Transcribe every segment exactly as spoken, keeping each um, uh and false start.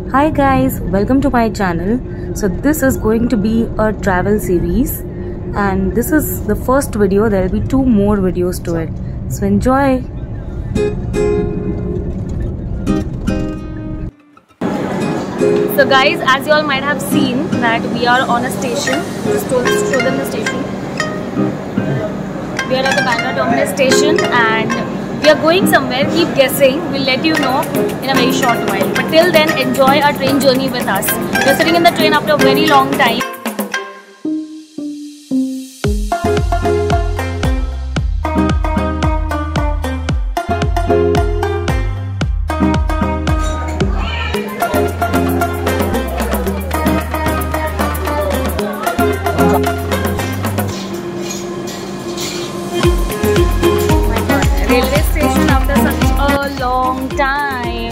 Hi guys, welcome to my channel. So this is going to be a travel series and this is the first video. There will be two more videos to it. So enjoy. So guys, as you all might have seen that we are on a station. Just to show them the station. We are at the Bandra Terminus station and we are going somewhere. Keep guessing. We'll let you know in a very short while. But till then, enjoy our train journey with us. We're sitting in the train after a very long time. Railway station after such a long time.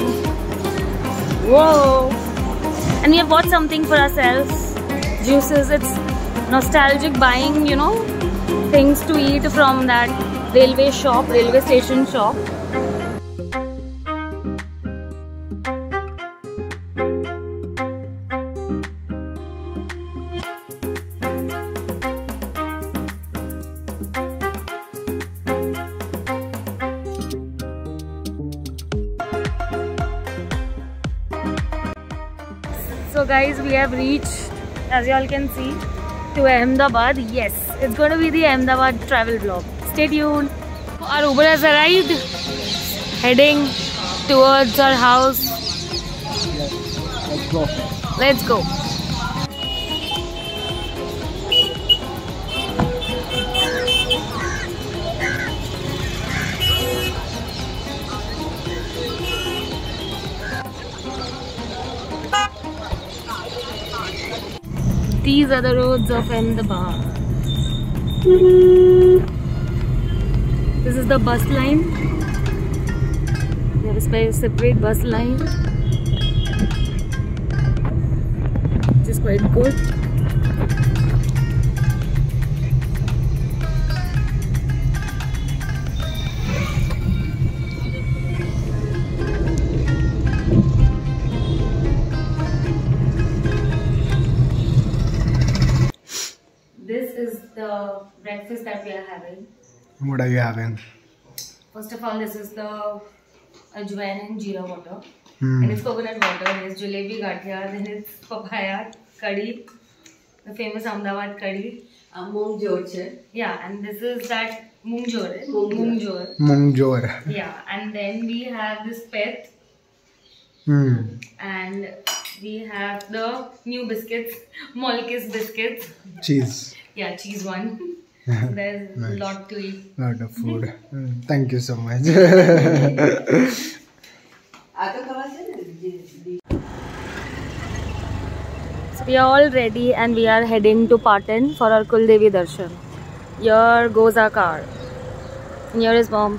Whoa! And we have bought something for ourselves. Juices. It's nostalgic buying, you know, things to eat from that railway shop, railway station shop. So guys, we have reached, as you all can see, to Ahmedabad. Yes, it's going to be the Ahmedabad travel vlog. Stay tuned. Our Uber has arrived, heading towards our house. Let's go. Let's go. These are the roads of Ahmedabad. This is the bus line. There is a separate bus line, which is quite good. This is the breakfast that we are having. What are you having? First of all, this is the ajwain and jeera water. Hmm. And it's coconut water. There's jalebi gathia. Then it's papaya curry, the famous Ahmedabad curry. Uh, Moong jor છે. Yeah, and this is that moong jor. eh? Moong jor. Moong jor. Yeah, and then we have this pet. Hmm. And we have the new biscuits, Molkis biscuits. Cheese. Yeah, cheese one. There's a Nice. lot to eat. Lot of food. Hmm. Thank you so much. આ તો ખબર છે ને. So we are all ready and we are heading to Patan for our Kuldevi darshan. Here goes our car. And here is mom.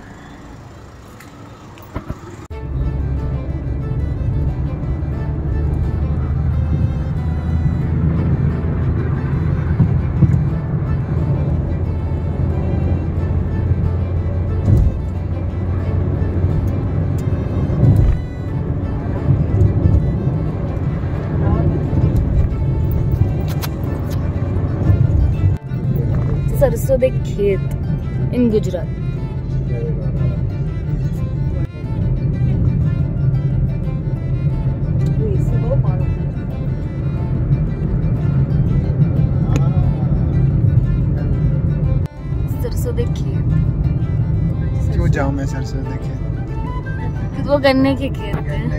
सरसों दे खेत in Gujarat. सरसों दे खेत. क्यों जाऊँ मैं सरसों देखे? वो गन्ने के खेत हैं.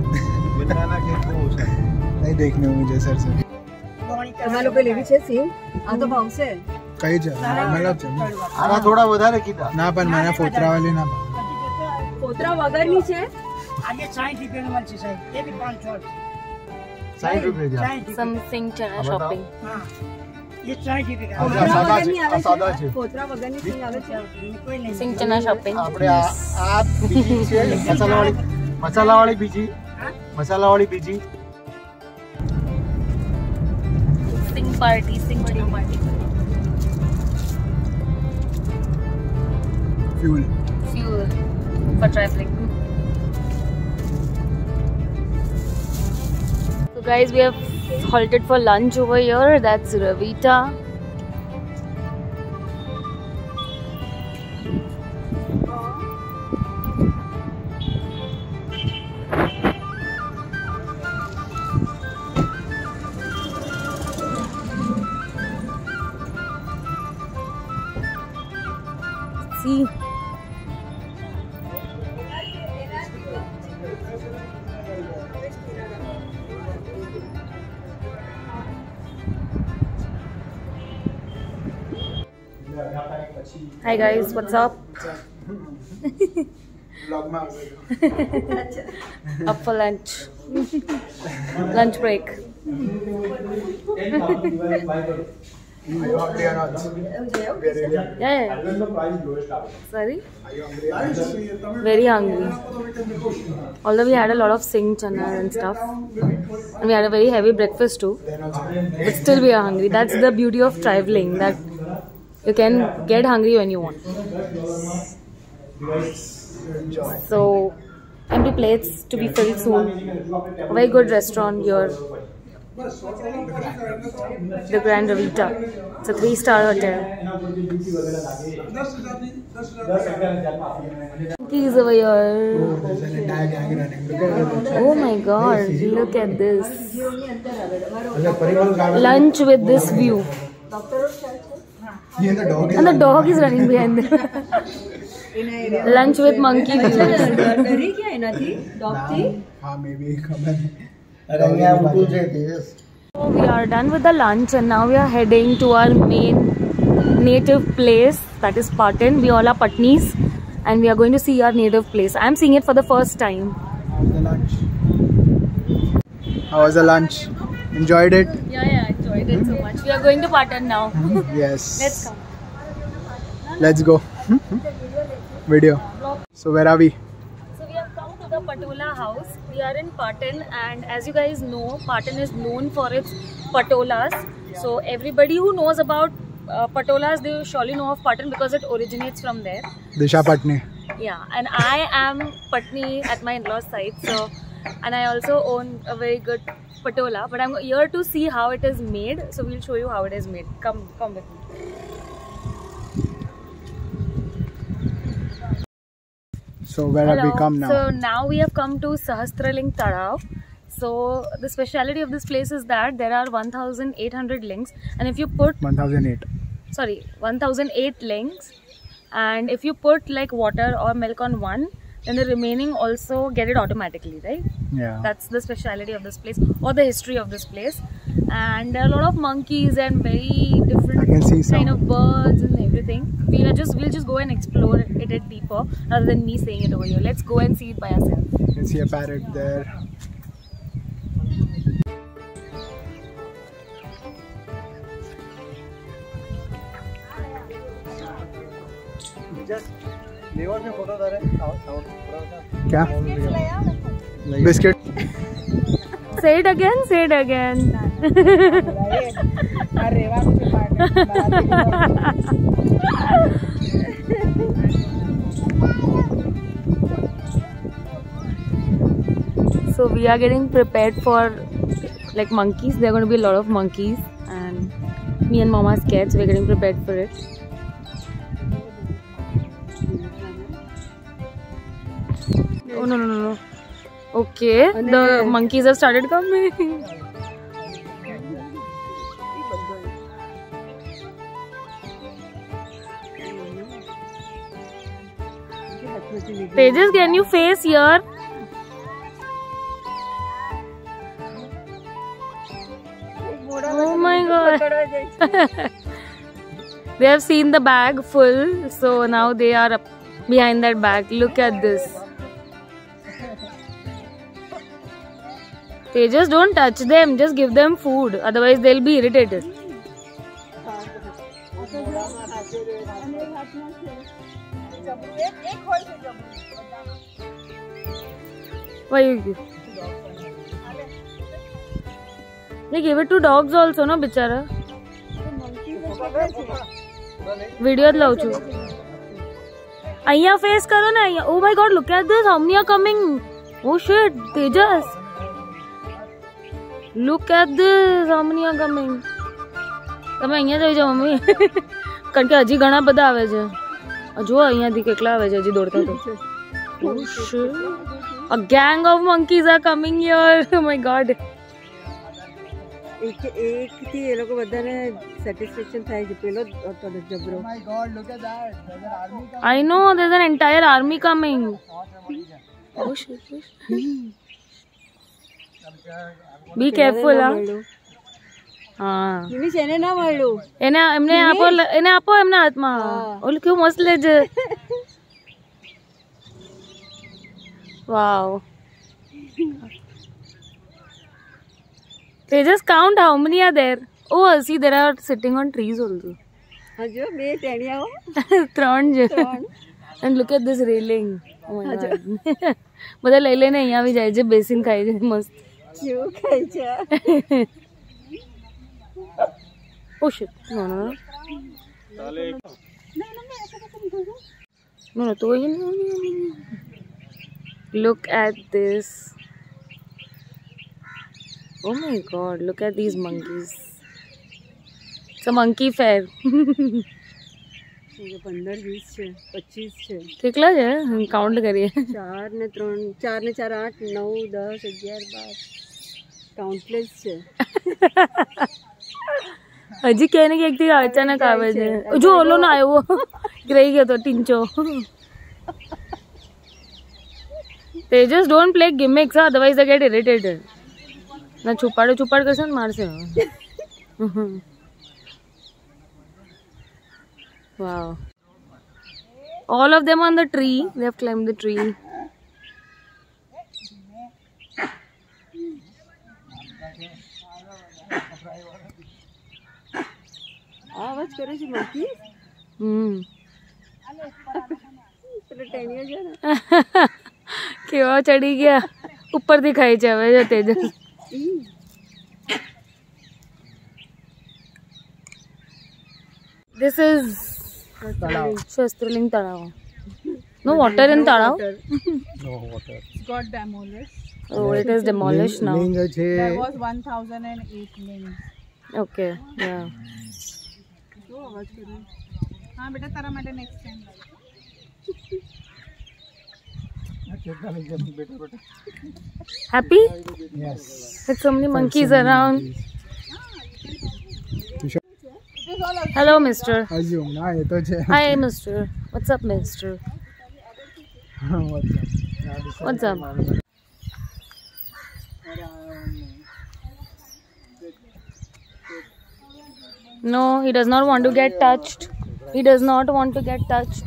नहीं देखने मुझे सरसों. તમારે લોકો લેવી છે સીમ? આ તો ભાવશે. કઈ છે? નોર્મલ છે. આના થોડા વધારે કીધા. ના પણ મને ફોતરા વાળી ના. કોતરા વગરની છે? આજે સાઠ રૂપિયાનું મળશે સાહેબ. એ બી પાંચ છોડ. સાઠ રૂપિયા છે. Something chana shopping. હા. એ સાઠ રૂપિયા. આ કોતરા સાદા વગરની છે. આવે આ સાદા છે? છે. કોતરા વગરની સીમ આવે છે? કોઈ નહીં. Sing chana shopping. આપણે આ આ બીજી છે મસાલાવાળી મસાલાવાળી બીજી મસાલાવાળી બીજી Sing party, sing chana party. Fuel. Fuel for traveling. So guys, we have halted for lunch over here. That's Ravita. See. Hi guys, what's up? Up for lunch. Lunch break. Hungry or not? Yeah, yeah. Sorry? Very hungry. Although we had a lot of sing chana and stuff. And we had a very heavy breakfast too. But still we are hungry. That's the beauty of traveling. That you can get hungry when you want. So, empty plates to be filled soon. A very good restaurant here. The Grand Ravita. It's a three star hotel. Monkeys over here. There's an entire gang running. Look at it. Oh my god, look at this. Lunch with this view. Yeah, the dog is And the dog is running behind them. Lunch with monkey views. डरी क्या है ना थी dog थी हाँ maybe खबर So we are done with the lunch and now we are heading to our main native place, that is Patan. We all are Patnis and we are going to see our native place. I am seeing it for the first time. How was the lunch? How was the lunch? Enjoyed it? Yeah, yeah, I enjoyed it so much. We are going to Patan now. Yes. Let's come. Let's go. Video. So where are we? So we have come to the Patola house. We are in Patan and as you guys know, Patan is known for its patolas. So everybody who knows about uh, patolas, they surely know of Patan because it originates from there. Disha Patni. Yeah, and I am Patni at my in-laws side. So, and I also own a very good patola. But I'm here to see how it is made. So we'll show you how it is made. Come, come with me. So where have we come now? So now we have come to Sahasraling Tadav. So the speciality of this place is that there are one thousand eight hundred links, and if you put one thousand eight. sorry one thousand eight links, and if you put like water or milk on one, then the remaining also get it automatically, right? Yeah. That's the speciality of this place or the history of this place. And there are a lot of monkeys and very different I can see some. kind of birds and everything. We'll just we'll just go and explore it, it deeper rather than me saying it over here. Let's go and see it by ourselves. You can see a parrot there. क्या? Biscuit. Say it again, say it again. So we are getting prepared for like monkeys. There are going to be a lot of monkeys and me and Mama are scared, so we're getting prepared for it. Oh no no no no. Okay, the monkeys have started coming. Tejas, can you face here? Oh my god. They have seen the bag full, so now they are up behind that bag. Look at this. Tejas, don't touch them, just give them food, otherwise they'll be irritated. Why you give? They give it to dogs also, no, bichara? Video lauchu. Aya face karo na. Oh my god, look at this. How many are coming? Oh shit, Tejas. Look at this. How many are coming? તમે અહીંયા જઈ જાઓ mummy કારણ કે હજી ઘણા બધા આવે છે જો અહીંયાથી કેટલા આવે છે હજી દોડતા તો Oh shit. A gang of monkeys are coming here. Oh my god. એક એક થી એ લોકો બધાને સેટિસ્ફેક્શન થાય છે પેલો હતો જબરો Oh my God, look at that. There's an army coming. I know there's an entire army coming. Oh shit. Be careful હા હા નિમિષ એને ના મળ્યું એને એમને આપો એને આપો એમના હાથમાં ઓલું કેવું મસ્ત લે છે Wow. They just count how many are there. Oh, see, there are sitting on trees also. હજુ બે ટેણીયાઓ ત્રણ છે. And look at this railing. Oh my god. બધા લઈ લઈને અહીંયા આવી જાય છે બેસીન ખાય છે મસ્ત. કેવું ખાય છે Oh shit. No, no, no. No, no, तो Look at this. Oh my god, look at these monkeys. It's a monkey fair. પંદર વીસ છે પચીસ છે કેટલા છે કાઉન્ટ કરીએ ચાર ને ત્રણ ચાર ને ચાર આઠ નવ દસ અગિયાર બાર કાઉન્ટલેસ છે હજી ક્યાંય ને ક્યાંકથી અચાનક આવે છે જો ઓલો ના આવ્યો રહી ગયો તો ટીંચો They just don't play gimmicks, huh? Otherwise they get irritated. Na chupado chupad karse na marse. Wow. All of them on the tree. They have climbed the tree. આવાજ કરે છે મંકી હમ પેલો ટેણીયો છે ને કેવા ચડી ગયા ઉપરથી ખાઈ છે હવે જો Tejas This is Shastraling Talav. No water in Talav? No water. It's got demolished. Oh, it is demolished now. Ling છે There was one thousand eight lings. Okay, yeah. શું અવાજ કર્યો હા બેટા તારા માટે next time Happy? Yes. With so many monkeys around. Hello, mister. Assume ના એ તો છે Hi, mister. What's up, mister? What's up? No, he does not want to get touched. He does not want to get touched.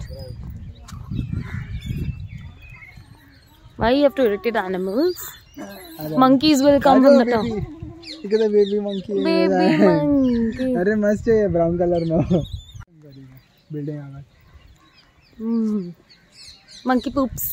Why you have to irritate animals? Monkeys will come from the top. Look at the baby monkey. Baby monkey. અરે મસ્ત છે brown colour નો building આગળ Mm. Monkey poops.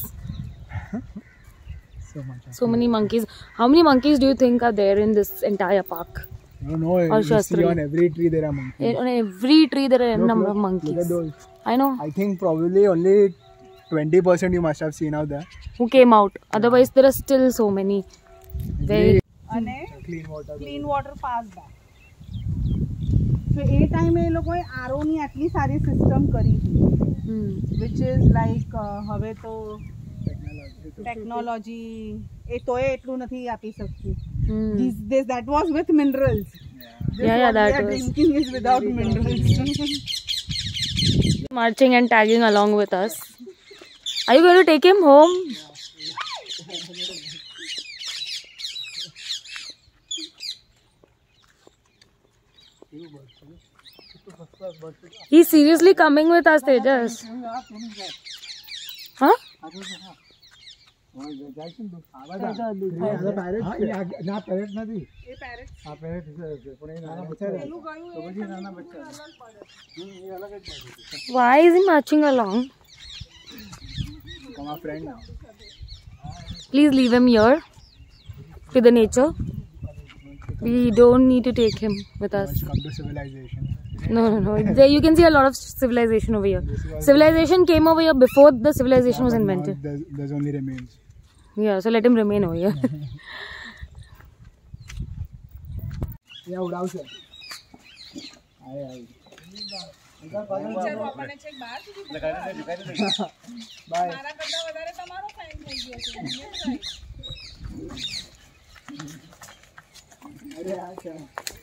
so much So many monkeys. How many monkeys do you think are there in this entire park? I don't know Or you see Shastri. on every tree there are monkeys. Eh, On every tree there are a Look, number look, of look monkeys. at those. I know. I think probably only twenty percent you must have seen out there. Who came out? Otherwise there are still so many. Very. અને Clean water. Clean water પાસ બેક તો એ ટાઈમે એ લોકોએ આરઓની આટલી સારી system કરી હતી Hmm. વિચ ઇઝ લાઈક હવે તો ટેકનોલોજી એ તોય એટલું નથી આપી શકતી Hmm. This, this, that was with minerals. This Yeah, yeah, what that we are was. drinking is without minerals. Marching and tagging along with us. Are you going to take him home? He's seriously coming with us, Tejas. Huh? ના parrot નથી આ parrot છે પણ એ નાના બચ્ચા છે તો પછી નાના બચ્ચા Why is he marching along? Come our friend now. Please leave him here to the nature. We don't need to take him with us. Come to civilization. No, no, no. There you can see a lot of civilization over here. Civilization came over here before the civilization was But now invented. There's, there's only remains. Yeah, so let him remain over here. ત્યાં ઉડાવશે. આય આય. વિચારું આપણને છેક બહાર સુધી by. મારા કરતા વધારે તમારો ફેન થઈ ગયો છે. અરે આ છે.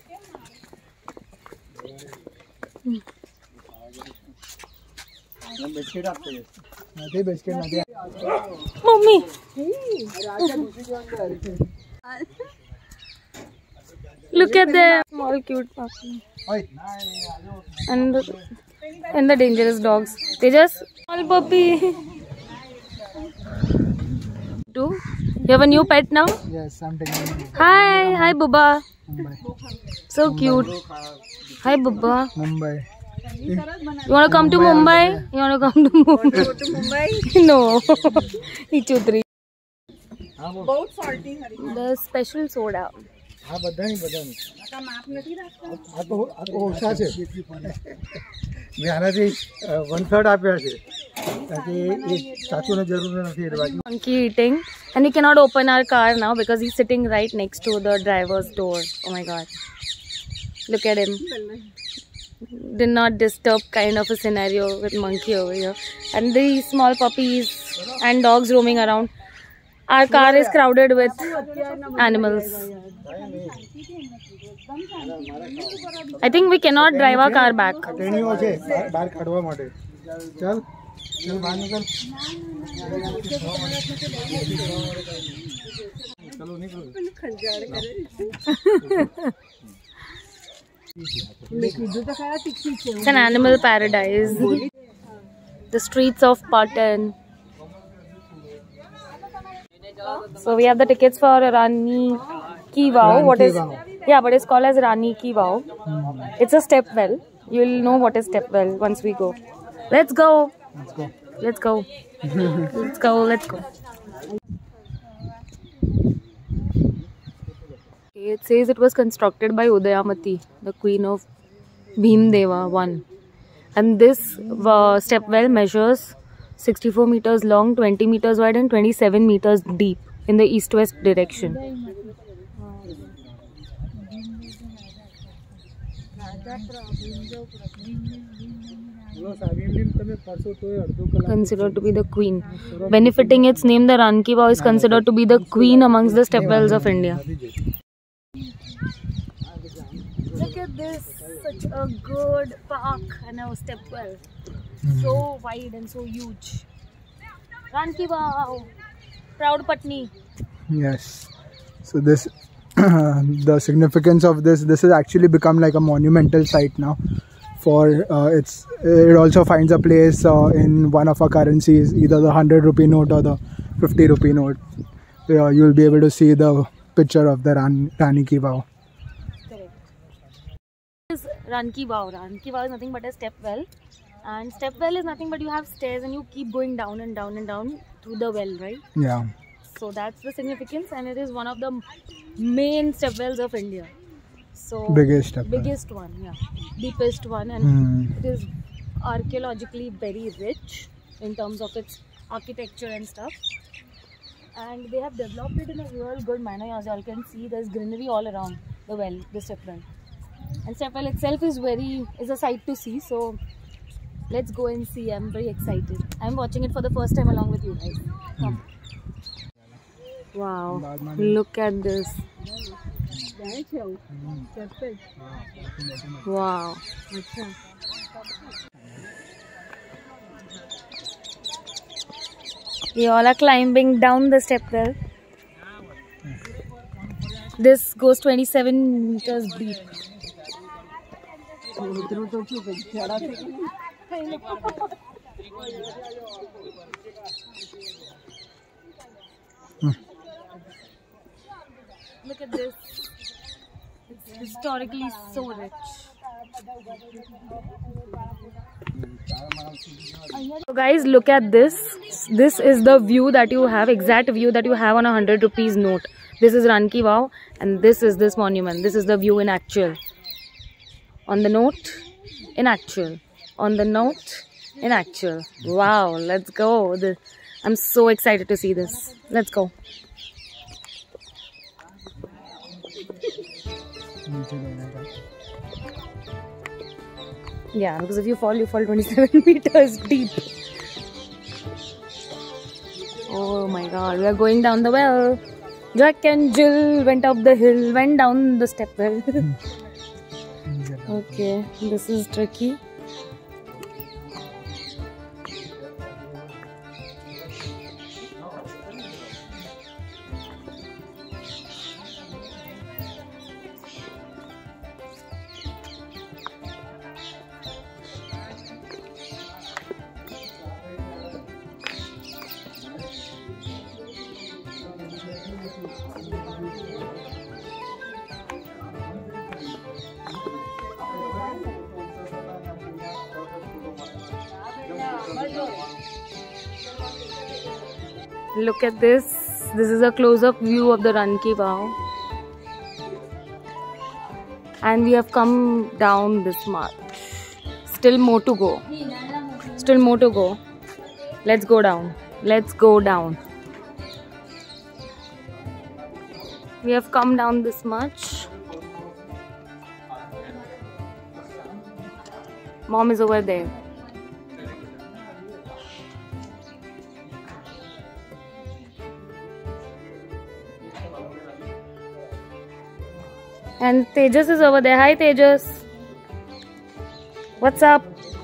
હું બિસ્કિટ આપતો નથી. બિસ્કિટ નથી. મમ્મી અરે આ છે દૂસરી જો અંદર. look at the small cute puppy ઓય. and and the dangerous dogs. They just small puppy. Do you have a new pet now? Yes, I'm taking Hi, hi Bubba. Mumbai. So cute. Hi Bubba. Mumbai. You want to come to Mumbai? You want to come to Mumbai? Go to Mumbai. No. Ichutri. બહુ salty હરી The special soda. આ બધાની બધાની આ માપ નથી રાખતા. આ તો આ તો ઓછા છે. મેં આનાથી વન થર્ડ આપ્યા છે કારણ કે એ સાચુંને જરૂર નથી એટલે બાકી. Monkey eating, and we cannot open our car now because he's sitting right next to the driver's door. Oh my god, look at him. Did not disturb kind of a scenario with monkey over here, and these small puppies and dogs roaming around. Our car is crowded with animals. I think we cannot drive our car back. ટ્રેનીઓ છે બહાર કાઢવા માટે. ચાલ ચાલ બહાર નીકળ. ચલો નીકળો. ખંજાળ કરે. It's an animal paradise. The streets of Patan. So we have the tickets for Rani Ki Vav. What is? Yeah, but it's called as Rani Ki Vav. It's a step well. You will know what is step well once we go. Let's go. Let's go. Let's go. Let's go. Let's go. It says it was constructed by Udayamati, the queen of Bhimdeva one. And this uh, step well measures sixty-four meters long, twenty meters wide and twenty-seven meters deep in the east-west direction. Considered to be the queen. Benefiting its name, the Ranki Vav is considered to be the queen amongst the step wells of India. Look at this, such a good park and a step well. So wide and so huge. Ranki Vav, proud Patni. Yes. So this, the significance of this, this has actually become like a monumental site now. For uh, it's, it also finds a place uh, in one of our currencies, either the hundred rupee note or the fifty rupee note. Uh, you'll be able to see the picture of the Ran, Rani Ki Vav. This is Ranki Vav. Ranki Vav is nothing but a step well. And step well is nothing but you have stairs and you keep going down and down and down through the well, right? Yeah. So that's the significance, and it is one of the main step wells of India. So Biggest step well. biggest one, yeah, deepest one, and Hmm. it is archaeologically very rich in terms of its architecture and stuff. And they have developed it in a real good manner. As you all can see, there's greenery all around the well, the step well. And step well itself is very is a sight to see. So let's go and see. I'm very excited. I'm watching it for the first time along with you guys. Come. Wow, look at this. Wow. We all are climbing down the step well. This goes twenty-seven meters deep. Look at this. It's historically so rich. So guys, look at this. This is the view that you have, exact view that you have on a hundred rupees note. This is Ranki Vav, and this is this monument. This is the view in actual. On the note, in actual. On the note, in actual. Wow, let's go. The, I'm so excited to see this. Let's go. Yeah, because if you fall, you fall twenty-seven meters deep. Oh my god, we are going down the well. Jack and Jill went up the hill, went down the step well. Okay, this is tricky. Look at this. This is a close-up view of the Ran Ki Vav. And we have come down this much. Still more to go. Still more to go. Let's go down. Let's go down. We have come down this much. Mom is over there. And Tejas is over there. Hi Tejas. What's up?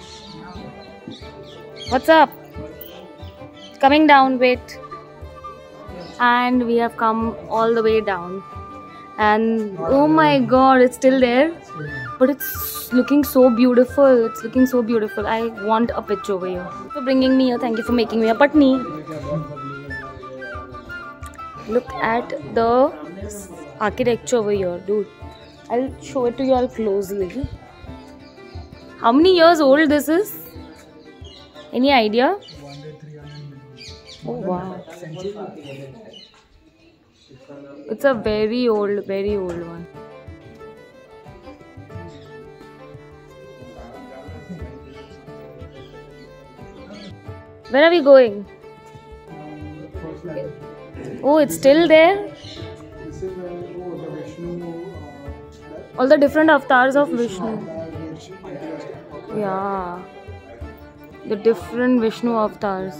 What's up? Coming down, wait. And we have come all the way down. And oh my god, it's still there. But it's looking so beautiful. It's looking so beautiful. I want a picture over here. For bringing me here. Thank you for making me a patni. Look at the architecture over here, dude. I'll show it to you all closely. How many years old this is? Any idea? Oh wow. It's a very old, very old one. Where are we going? Oh, it's still there? All the different avatars of Vishnu. Yeah. The different Vishnu avatars.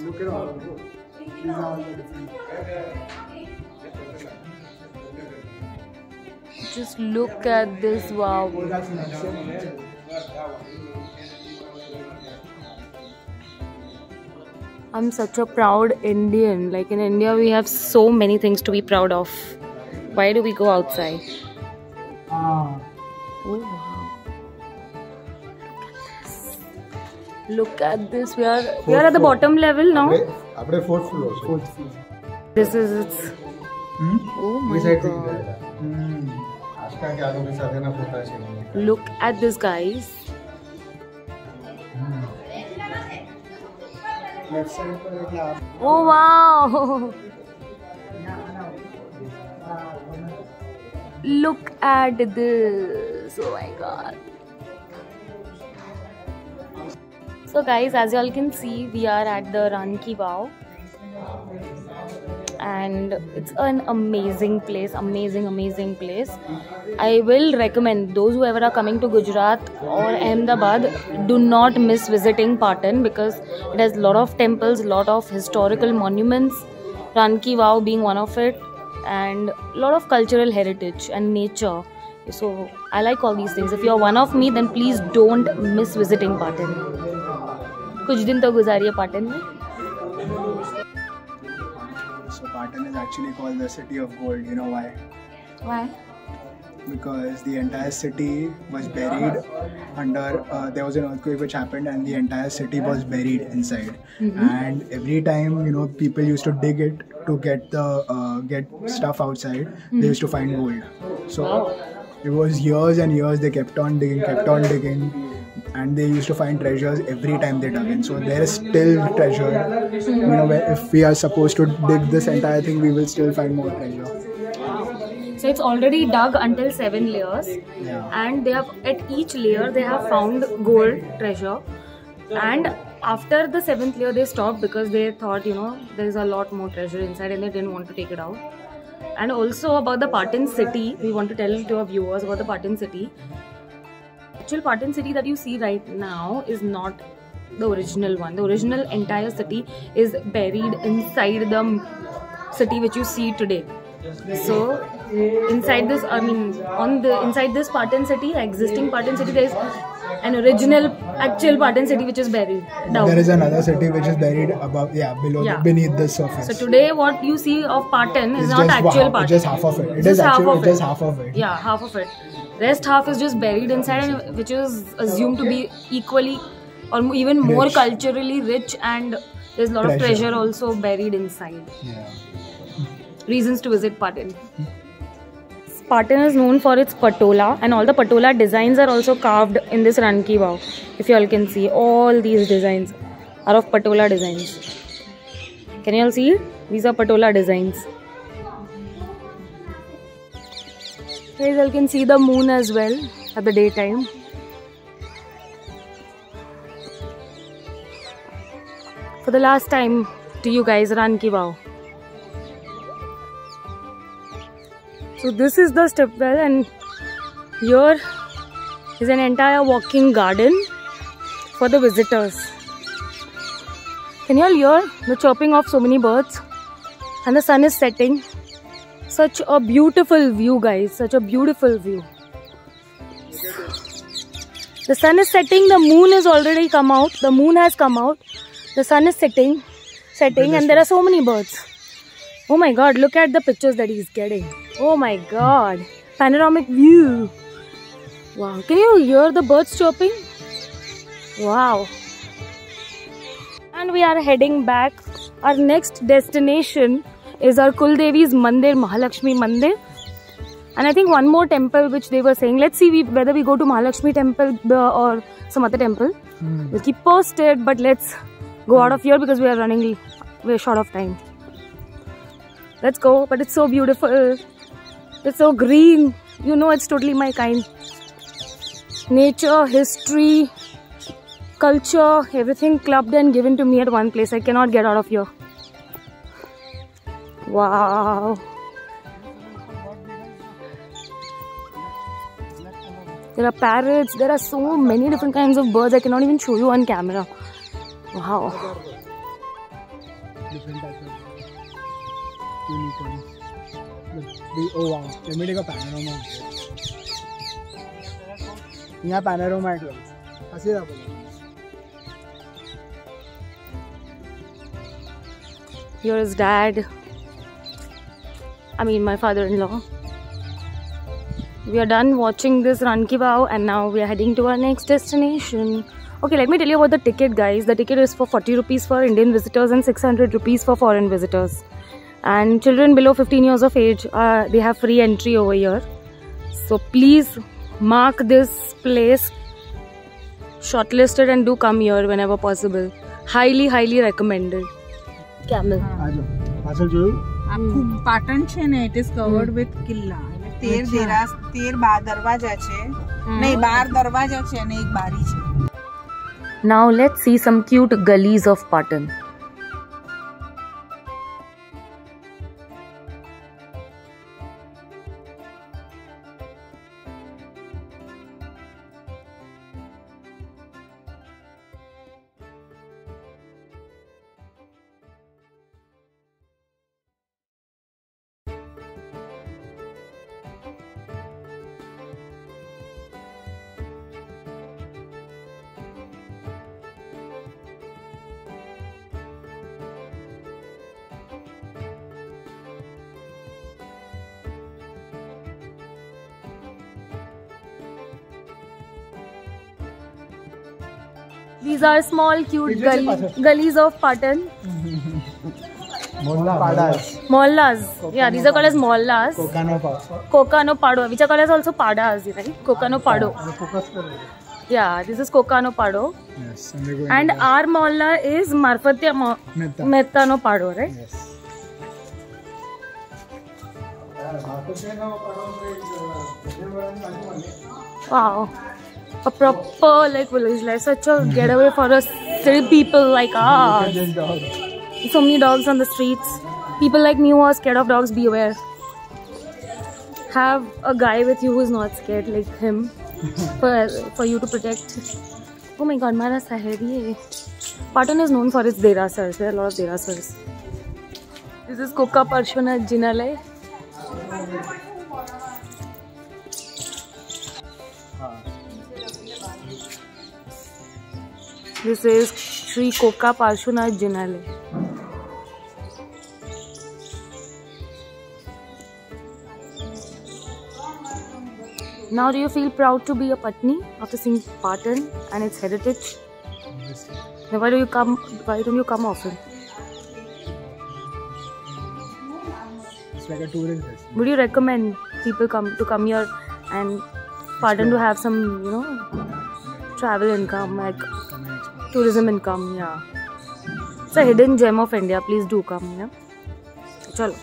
Just look at this, wow. I'm such a proud Indian. Like in India, we have so many things to be proud of. Why do we go outside? Ah. Oh wow! Look at this. We are fourth we are at the floor. Bottom level now. Apne fourth floor. Fourth floor. This is its. Hmm? Oh my god! Hmm. Look at this, guys. Hmm. Oh wow! Look at this. Oh my god. So guys, as you all can see, we are at the Ran Ki Vav. And it's an amazing place. Amazing, amazing place. I will recommend those who ever are coming to Gujarat or Ahmedabad, do not miss visiting Patan because it has a lot of temples, a lot of historical monuments. Ran Ki Vav being one of it. And a lot of cultural heritage and nature. So I like all these things. If you are one of me, then please don't miss visiting Patan. Kuch din to guzariye Patan mein. So Patan is actually called the city of gold. You know why? Why? Because the entire city was buried under, uh, there was an earthquake which happened and the entire city was buried inside. Mm-hmm. And every time, you know, people used to dig it to get the, uh, get stuff outside, mm-hmm. they used to find gold. So it was years and years they kept on digging, kept on digging. And they used to find treasures every time they dug in. So there is still treasure. You know, if we are supposed to dig this entire thing, we will still find more treasure. So it's already dug until seven layers, yeah. And they have at each layer they have found gold treasure. And after the seventh layer they stopped because they thought, you know, there is a lot more treasure inside and they didn't want to take it out. And also about the Patan city, we want to tell to our viewers about the Patan city. Actual Patan city that you see right now is not the original one. The original entire city is buried inside the city which you see today. So inside this, I mean, on the inside this Patan city, existing Patan city, there is an original actual Patan city which is buried down. There is another city which is buried above, yeah, below, Yeah. The, beneath the surface. So today what you see of Patan is It's not just actual half- Patan. It's just half of it. It Just is half actually of just it. half of it. Yeah, half of it. Rest half is just buried inside, and which is assumed to be equally or even more Rich. culturally rich, and there's a lot of Treasure. treasure also buried inside. Yeah. Reasons to visit Patan. Patan is known for its patola, and all the patola designs are also carved in this Ranki Vav. If you all can see, all these designs are of patola designs. Can you all see it? These are patola designs. Guys, you can see the moon as well at the daytime. For the last time to you guys, Ranki Vav. So this is the stepwell, and here is an entire walking garden for the visitors. Can you all hear the chirping of so many birds? And the sun is setting. Such a beautiful view, guys. Such a beautiful view. The sun is setting. The moon has already come out. The moon has come out. The sun is setting, setting, and there are so many birds. Oh my god, look at the pictures that he's getting. Oh my god. Panoramic view. Wow. Can you hear the birds chirping? Wow. And we are heading back. Our next destination is our Kuldevi's Mandir, Mahalakshmi Mandir. And I think one more temple which they were saying. Let's see we, whether we go to Mahalakshmi temple or some other temple. Hmm. We'll keep posted, but let's go out of here because we are running, we're short of time. Let's go, but it's so beautiful. It's so green. You know, it's totally my kind. Nature, history, culture, everything clubbed and given to me at one place. I cannot get out of here. Wow. There are parrots. There are so many different kinds of birds. I cannot even show you on camera. Wow. Different types of unique ones. The, oh wow, let me take a panorama. Yeah, panorama at once. Here is dad. I mean my father-in-law. We are done watching this Ranki Vav, and now we are heading to our next destination. Okay, let me tell you about the ticket, guys. The ticket is for forty rupees for Indian visitors and six hundred rupees for foreign visitors. And children below fifteen years of age, uh, they have free entry over here. So please mark this place shortlisted and do come here whenever possible. Highly, highly recommended. Camel. આખું પાટણ છે ને it is covered with કિલ્લા. તેર દેરાસ તેર બાર દરવાજા છે. નહીં બાર દરવાજા છે અને એક બારી છે. Now let's see some cute gullies of Patan. These are small cute gully, gullies of Patan. Padas. Mollas. Yeah, these are called as mollas. Kokano Pado. Kokano Pado, which are called as also padas, right? Kokano Pado. Yeah, this is Kokano Pado. Yes. And, we're going And to our molla is Marfatya Mo Metta. Mettano Pado, right? Yes. Wow. A proper like village life. Such a getaway for us city people like us. So many dogs on the streets. People like me who are scared of dogs, beware. have a guy with you who is not scared like him for for you to protect. Oh my god, Mara Sahari. Patan is known for its derasars. There are a lot of derasars. This is Koka Parshvanath Jinalay. This is Sri Koka Parshvanath Jinalay. Now, do you feel proud to be a Patni after seeing Patan and its heritage? Then why do you come? Why don't you come often? It's like a tourist destination. Would you recommend people come to come here and Patan to have some, you know, travel income, like tourism income? Yeah, it's a hidden gem of India. Please do come. Yeah, chalo.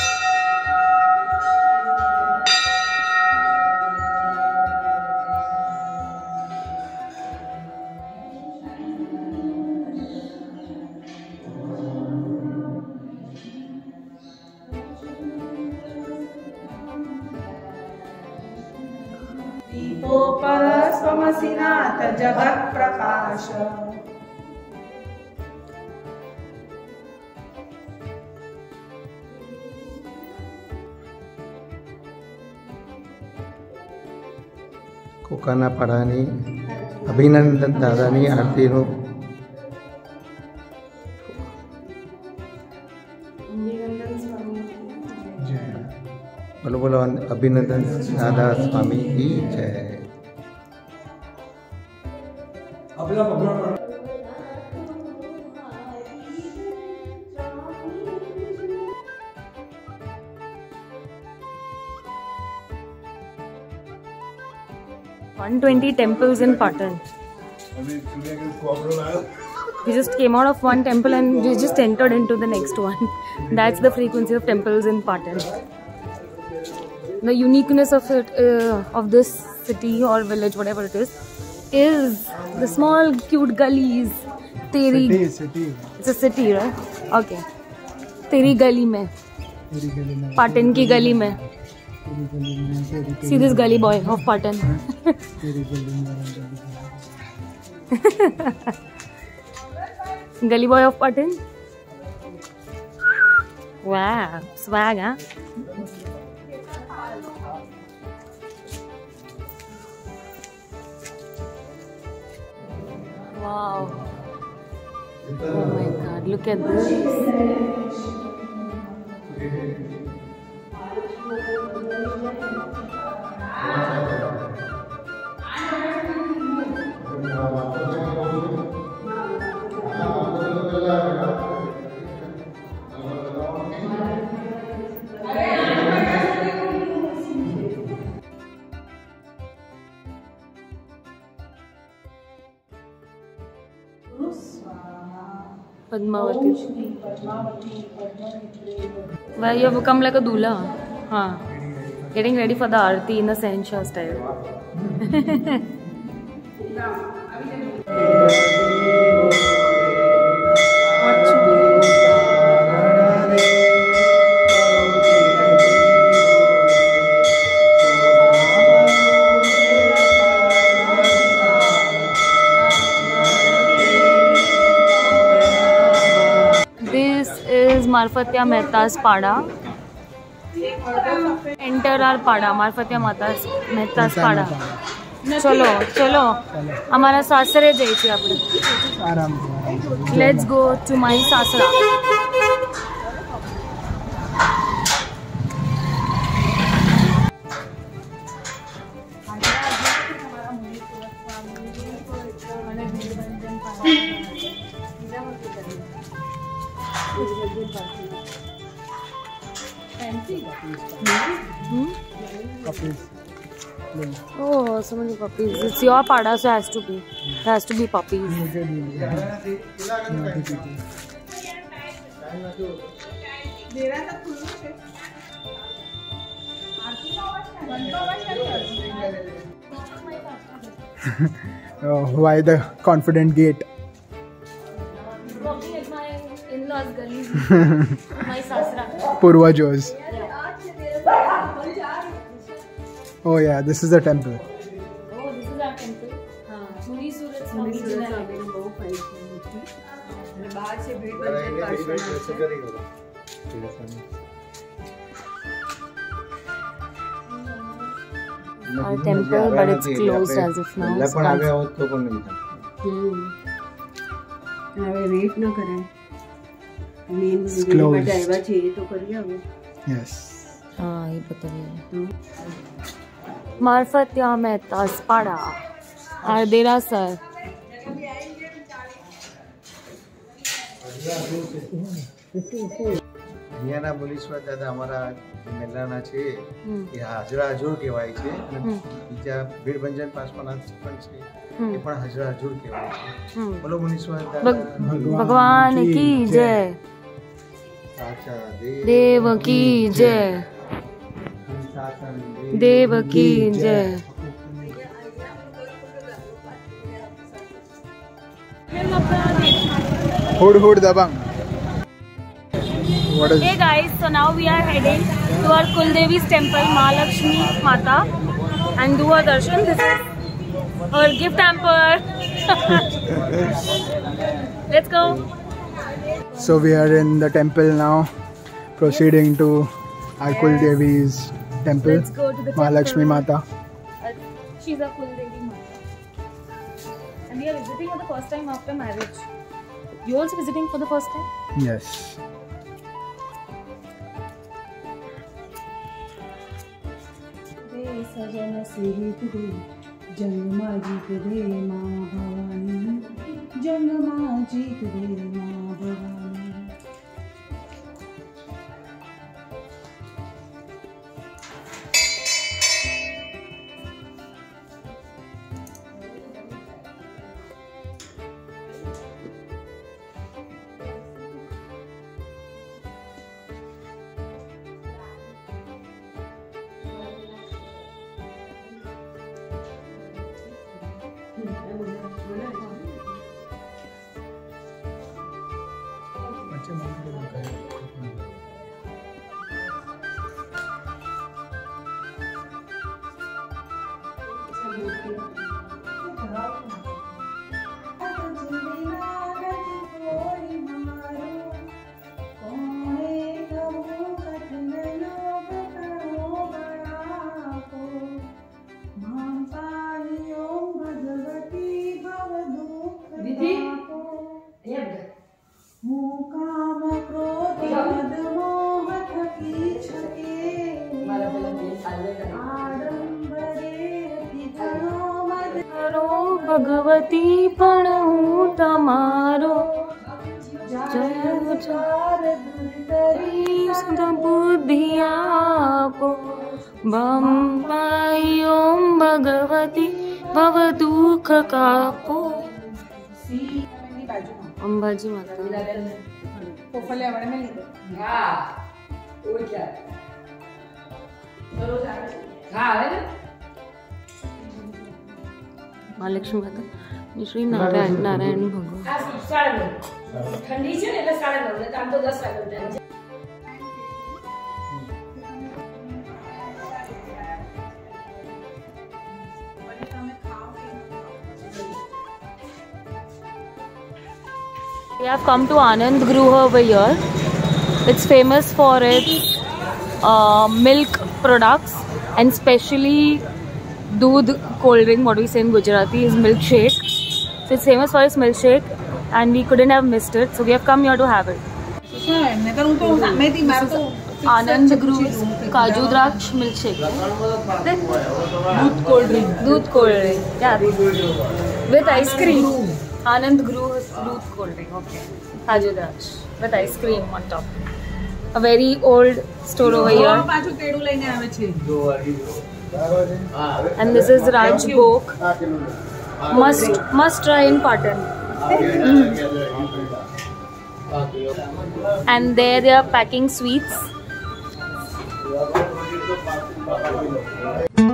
दीपोपरस्वमसिनाथ Jagatprakash કોકાના પાડાની અભિનંદન દાદાની આરતીનું બોલો બોલો અભિનંદન દાદા સ્વામી की जय. one hundred twenty temples in Patan. We just came out of one temple and we just entered into the next one. That's the frequency of temples in Patan. The uniqueness of it, uh, of this city or village, whatever it is, is the small cute gullies. Teri, City, city. It's a city, right? Okay. Teri gali mein. Teri gali mein. Patan ki gali mein. Teri gali mein, teri- teri See this gully boy of Patan. teri gali mein, Gully boy of Patan. Wow, swag, huh? Wow. Oh my god, look at this. Padmavati. Well, you have become like a doula. Huh. Getting ready for the aarti in the Sensha style. This is Marfatya Mehta's Pada. Enter our Pada, Marfatya Mehta's Mehta's Pada. चलो चलो हमारा सासरे जाइए આપણે. आराम से, आराम से. Let's go to my sasra. Hmm? Puppies. Oh, so many puppies. It's your pada, so it has to be. It has to be puppies. मुझे भी लिया. मोटी पीटी. Oh, why the confident gait? Walking at my in-laws' gully. My sasra. Purvajos. Oh yeah, this is the temple. Oh, this is our temple. हाँ, मुनि सूरत स्वामी जी ने लगाई બહુ ફાઇન છે મૂર્તિ. અને બહાર છે ભીડ બંજન Parshvanath Our temple, but it's closed as of now. It's પણ આવ્યા હોત તો પણ નહીં. હમ. હવે વેઇટ ન કરાય. Man It's video closed. માટે આવ્યા છે એ તો કરી આવો. Yes. हाँ, ये पता नहीं. मार्फत या मेहता स्पाड़ा आरदेरा सर. અહીંયાના મુનીશ્વર દાદા અમારા મેલાના છે એ હાજરા હજુર કહેવાય છે અને બીજા ભીડભંજન પાર્શ્વનાથ પણ છે એ પણ હાજરા હજુર કહેવાય છે. બોલો મુનીશ્વર દાદા भगवान की जय. સાચા देव की जय. देव की जय. Hood hood dabang. What is? Hey guys, so now we are heading to our Kuldevi's temple, Mahalakshmi Mata, and do our darshan. This is our gift hamper. Let's go. So we are in the temple now, proceeding to our Kul Devi's temple, Let's go to the Mahalakshmi temple. Mata. Uh, she's a Kuldevi Mata. And we are visiting for the first time after marriage. You also visiting for the first time? Yes. સજન સિરી તુરે જંગમાં જીત દે મા ભવાની જંગમાં જીત દે મા ભવાની. भगवती पण हूँ तमारो जय सदा बुद्धि आपो बम पाई ओम भगवती भव दुख कापो. अंबाजी माता પોફલે આવડે મેં લીધો. महालक्ष्मी माता श्री नारायण नारायण भगवान. ठंडी છે ને એટલે સાડા નવ ને આમ તો દસ વાગે. We have come to Anand Gruha over here. It's famous for its uh, milk products and specially doodh cold drink, what we say in Gujarati is milkshake. So it's famous for its milkshake and we couldn't have missed it. So we have come here to have it. Anand Gruha's Kaju Draksh milkshake. Doodh cold drink. Doodh cold drink. Yeah. With ice cream. Anand Gruha's doodh cold drink. Okay. Kaju Draksh with ice cream on top. A very old store over here. પાછું તેડું લઈને આવે છે. And this is Raj Bhog. Must must try in Patan. Mm. And there they are packing sweets.